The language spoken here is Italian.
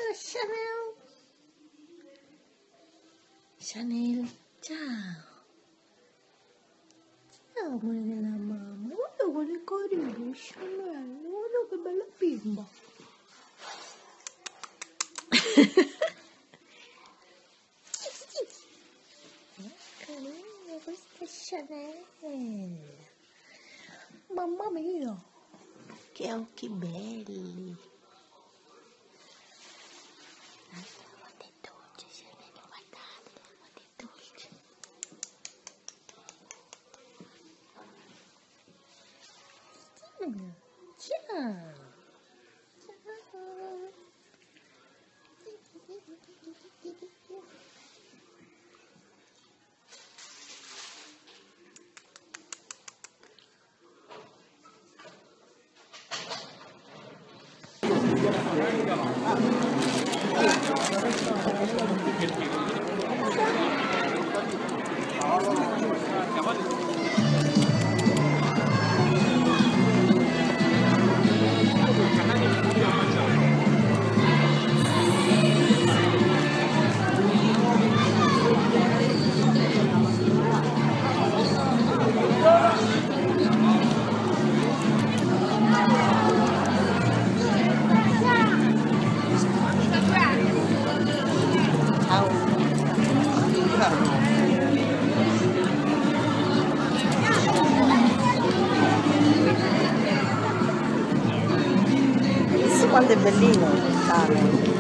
Chanel. Chanel, ciao. Ciao amore della mamma. Guarda quale carino Chanel. Guarda che bella bimba. Carina questa Chanel. Mamma mia, che occhi belli. Guarda è dolce Chanel, guardate, guarda è dolce. Ciao. Quanto è bellino il cane.